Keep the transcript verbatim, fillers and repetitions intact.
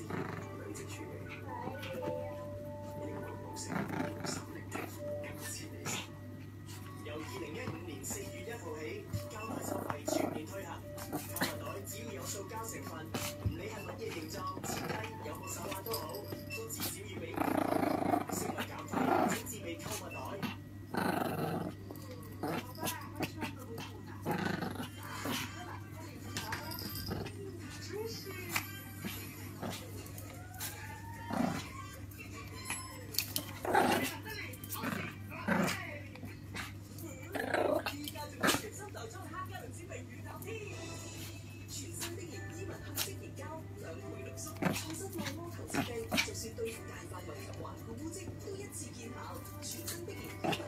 累積處理。英國模式，用心聆聽，更似你心。由二零一五年四月一號起，膠袋收費全面推行。購物袋只要有塑膠成分，唔理係乜嘢形狀、設計，有冇手環都好，都至少要俾五毫，食物減費，精緻味購物袋。對付大範圍及環顧污跡都一次見效，全新的研究。